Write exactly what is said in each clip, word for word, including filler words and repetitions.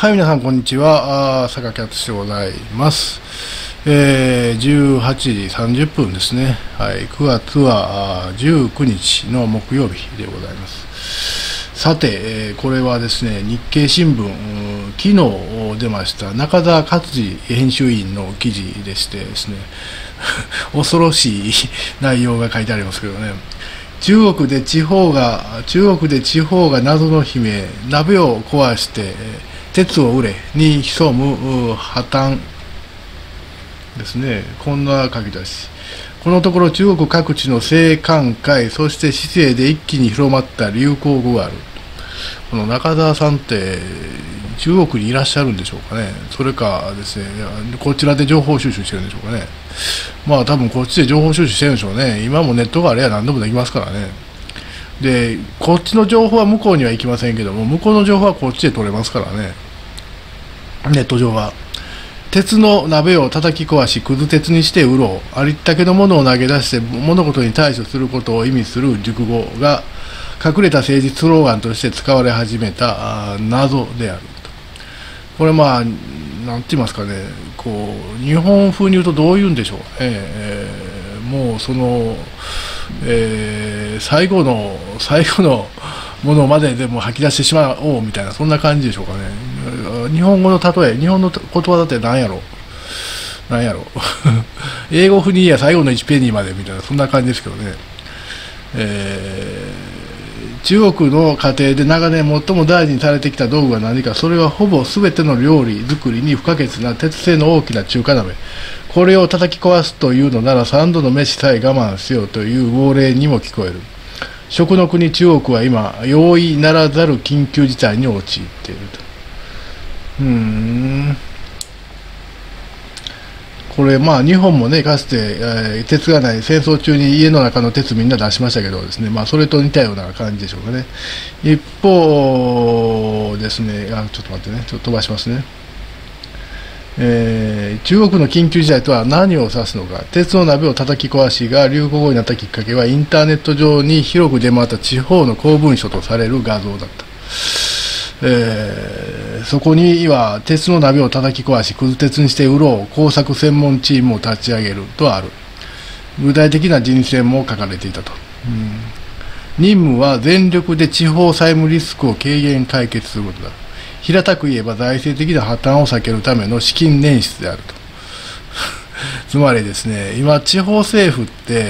はい、皆さん、こんにちは。あー坂木敦でございます。えー、じゅうはちじさんじゅっぷんですね。はい、くがつはじゅうくにちの木曜日でございます。さて、えーこれはですね、日経新聞、うん昨日出ました中澤克二編集員の記事でしてですね、恐ろしい内容が書いてありますけどね。中国で地方が中国で地方が謎の姫、鍋を壊して鉄を売れに潜む破綻ですね。こんな書き出し。このところ中国各地の青函会、そして市政で一気に広まった流行語がある。この中澤さんって中国にいらっしゃるんでしょうかね。それかですね、こちらで情報収集してるんでしょうかね。まあ多分こっちで情報収集してるんでしょうね。今もネットがあれば何でもできますからね。で、こっちの情報は向こうには行きませんけども、向こうの情報はこっちで取れますからね。ネット上は。鉄の鍋を叩き壊し、くず鉄にして売ろう。ありったけのものを投げ出して物事に対処することを意味する熟語が、隠れた政治スローガンとして使われ始めたあ謎であると。これまあ、なんて言いますかね、こう、日本風に言うとどういうんでしょう。えー、もうその、えー、最後の、最後のものまででも吐き出してしまおうみたいな、そんな感じでしょうかね。日本語の例え、日本の言葉だって何やろ何やろ英語風に言えば最後のいちペニーまでみたいな、そんな感じですけどね。えー中国の家庭で長年最も大事にされてきた道具は何か。それはほぼ全ての料理作りに不可欠な鉄製の大きな中華鍋。これを叩き壊すというのなら三度の飯さえ我慢せよという号令にも聞こえる。食の国中国は今容易ならざる緊急事態に陥っていると。うーんこれまあ日本もね、かつて、えー、鉄がない戦争中に家の中の鉄みんな出しましたけどですね、まあそれと似たような感じでしょうかね。一方ですね、あちょっと待ってね、ちょっと飛ばしますね。えー、中国の緊急事態とは何を指すのか。鉄の鍋を叩き壊しが流行語になったきっかけは、インターネット上に広く出回った地方の公文書とされる画像だった。えー、そこには鉄の鍋を叩き壊しくず鉄にして売ろう工作専門チームを立ち上げるとある。具体的な人選も書かれていたと。うん、任務は全力で地方債務リスクを軽減解決することだ。平たく言えば財政的な破綻を避けるための資金捻出であると。つまりですね、今地方政府って、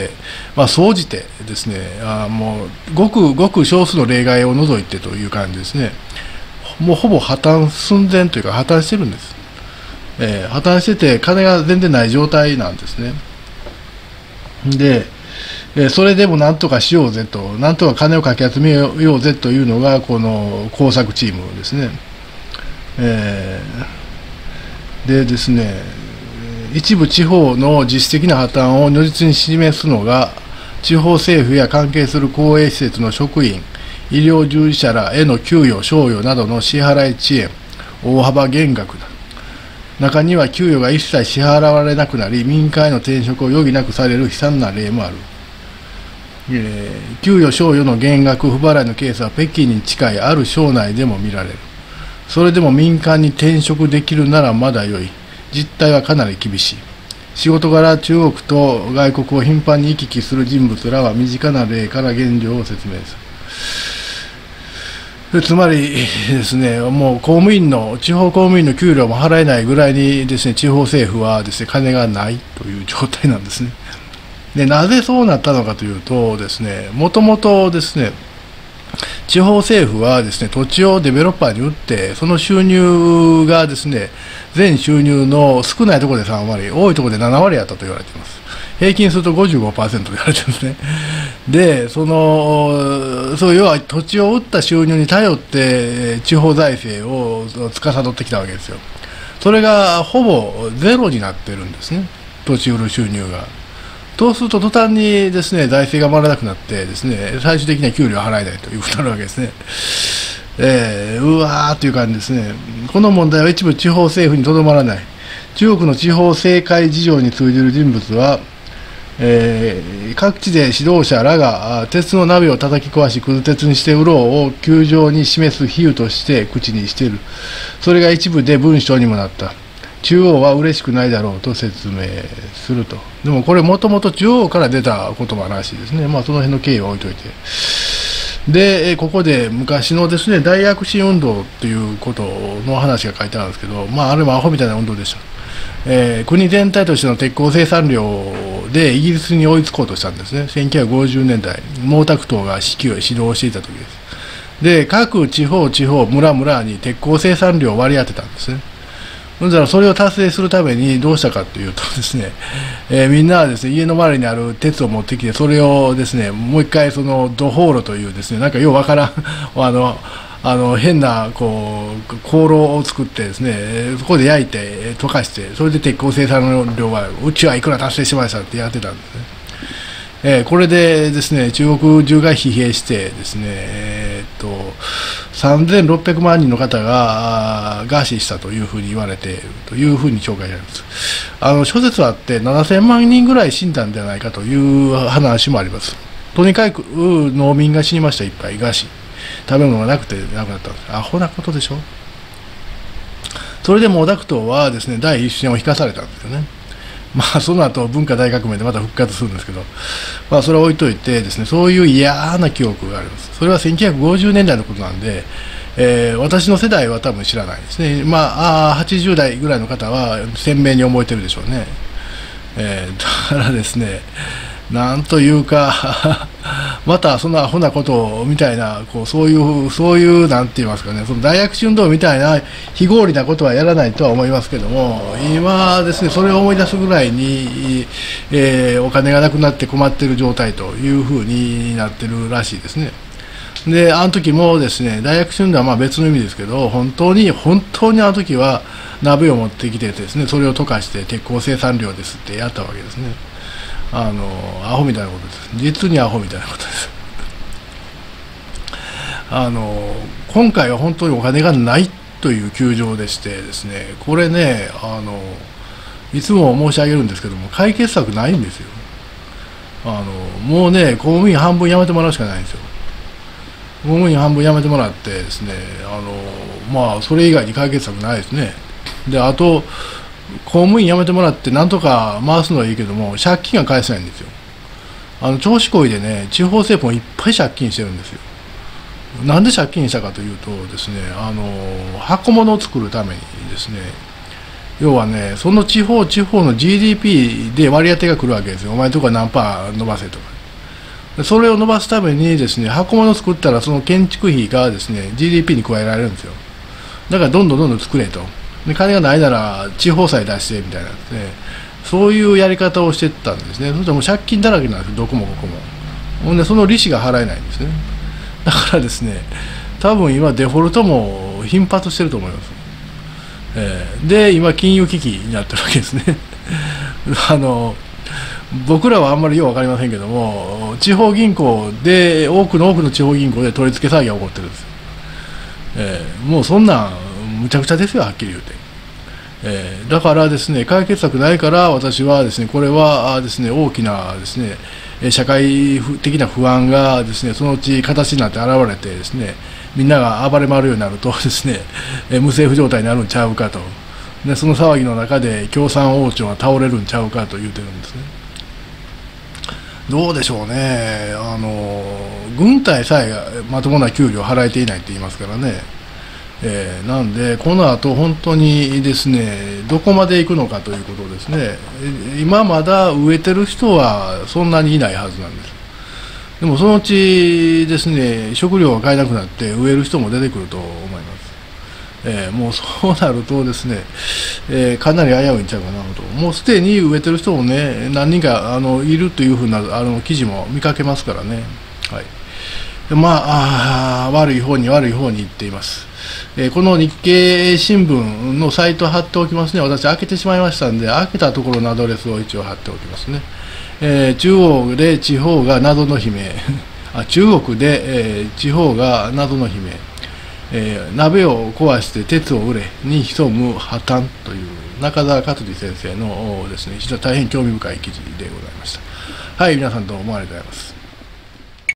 まあ、総じてですね、あもうごくごく少数の例外を除いてという感じですね。もうほぼ破綻寸前というか破綻してるんです。えー、破綻してて金が全然ない状態なんですね。で、えー、それでもなんとかしようぜと、なんとか金をかき集めようぜというのがこの工作チームですね。えー、でですね、一部地方の実質的な破綻を如実に示すのが、地方政府や関係する公営施設の職員、医療従事者らへの給与、賞与などの支払い遅延、大幅減額だ。中には給与が一切支払われなくなり、民間への転職を余儀なくされる悲惨な例もある。えー、給与、賞与の減額、不払いのケースは北京に近いある省内でも見られる。それでも民間に転職できるならまだ良い。実態はかなり厳しい。仕事柄中国と外国を頻繁に行き来する人物らは身近な例から現状を説明する。つまりですね、もう公務員の、地方公務員の給料も払えないぐらいにですね、地方政府はですね、金がないという状態なんですね。で、なぜそうなったのかというとですね、もともとですね、地方政府はですね、土地をデベロッパーに売って、その収入がですね、全収入の少ないところでさんわり、多いところでななわりやったと言われています。平均すると ごじゅうごパーセント と言われてるんですね。で、その、そう要は土地を売った収入に頼って地方財政を司ってきたわけですよ。それがほぼゼロになってるんですね、土地売る収入が。そうすると途端にですね、財政が回らなくなってですね、最終的には給料払えないということになるわけですね。えー、うわーという感じですね。この問題は一部地方政府にとどまらない。中国の地方政界事情に通じる人物は、 えー、各地で指導者らが鉄の鍋を叩き壊し、くず鉄にして売ろうを球状に示す比喩として口にしている。それが一部で文章にもなった。中央は嬉しくないだろうと説明すると。でもこれもともと中央から出た言葉らしいですね。まあその辺の経緯は置いといて。で、ここで昔のですね、大躍進運動ということの話が書いてあるんですけど、まああれもアホみたいな運動でした。えー、国全体としての鉄鋼生産量でイギリスに追いつこうとしたんですね。せんきゅうひゃくごじゅうねんだい、毛沢東が指揮を指導していた時です。で、各地方、地方、村々に鉄鋼生産量を割り当てたんですね。だからそれを達成するためにどうしたかというとですね、えー、みんなはですね、家の周りにある鉄を持ってきて、それをですね、もう一回その土砲炉というですね、なんかようわからん、あの、あの変なこう香炉を作ってですね、そこで焼いて溶かして、それで鉄鋼生産量はうちはいくら達成しましたってやってたんですね。えー、これでですね、中国中が疲弊してですね、えー、っとさんぜんろっぴゃくまんにんの方が餓死したというふうに言われているというふうに紹介されます。あの諸説あってななせんまんにんぐらい死んだんではないかという話もあります。とにかく農民が死にました。いっぱい餓死、食べ物がなくて亡くなったんです。アホなことでしょ。それで毛沢東はですね、第一線を引かされたんですよね。まあその後文化大革命でまた復活するんですけど、まあそれは置いといてですね、そういう嫌な記憶があります。それはせんきゅうひゃくごじゅうねんだいのことなんで、えー、私の世代は多分知らないですね。まあ、あはちじゅうだいぐらいの方は鮮明に覚えてるでしょうね。えー、だからですね、なんというかまたそんなアホなことみたいな、こうそういうそういうなんて言いますかね、その大躍進運動みたいな非合理なことはやらないとは思いますけども、今ですね、それを思い出すぐらいに、えー、お金がなくなって困っている状態というふうになってるらしいですね。で、あの時もですね、大躍進運動はまあ別の意味ですけど、本当に本当にあの時は鍋を持ってきてですね、それを溶かして鉄鋼生産量ですってやったわけですね。あのアホみたいなことです。実にアホみたいなことです。あの今回は本当にお金がないという窮状でしてですね、これね、あのいつも申し上げるんですけども、解決策ないんですよ。あのもうね、公務員半分辞めてもらうしかないんですよ。公務員半分辞めてもらってですね、あのまあそれ以外に解決策ないですね。で、あと公務員辞めてもらってなんとか回すのはいいけども、借金が返せないんですよ。あの調子こいでね、地方政府もいっぱい借金してるんですよ。なんで借金したかというとですね、あの箱物を作るためにですね、要はね、その地方地方の ジーディーピー で割り当てが来るわけですよ。お前のとこは何パー伸ばせとか。それを伸ばすためにですね、箱物を作ったらその建築費がですね ジーディーピー に加えられるんですよ。だからどんどんどんどん作れと。で、金がないなら地方債出してみたいなですね、そういうやり方をしていったんですね。そしたらもう借金だらけなんですよ、どこもここも。ほんでその利子が払えないんですね。だからですね、多分今デフォルトも頻発してると思います。えー、で、今金融危機になってるわけですね。あの僕らはあんまりよう分かりませんけども、地方銀行で多くの多くの地方銀行で取り付け騒ぎが起こってるんです。えー、もうそんなんむちゃくちゃですよ、はっきり言うて。えー、だからですね、解決策ないから、私はですね、これはですね、大きなですね、社会的な不安がですね、そのうち形になって現れてですね、みんなが暴れ回るようになるとですね、無政府状態になるんちゃうかと。で、その騒ぎの中で共産王朝が倒れるんちゃうかと言うてるんですね。どうでしょうね。あの軍隊さえまともな給料を払えていないって言いますからね。えー、なんで、この後本当にですね、どこまで行くのかということですね。今まだ植えてる人はそんなにいないはずなんです。でもそのうちですね、食料が買えなくなって植える人も出てくると思います。えー、もうそうなるとですね、えー、かなり危ういんちゃうかなと。もうすでに植えてる人もね、何人かあのいるというふうなあの記事も見かけますからね。はい。まあ、あ悪い方に悪い方に行っています。えー、この日経新聞のサイトを貼っておきますね。私、開けてしまいましたんで、開けたところのアドレスを一応貼っておきますね。えー、中央で地方が謎の姫、あ中国で、えー、地方が謎の姫、えー、鍋を壊して鉄を売れに潜む破綻という中澤克司先生のですね、非常に大変興味深い記事でございました。はい、皆さんどうもありがとうございます。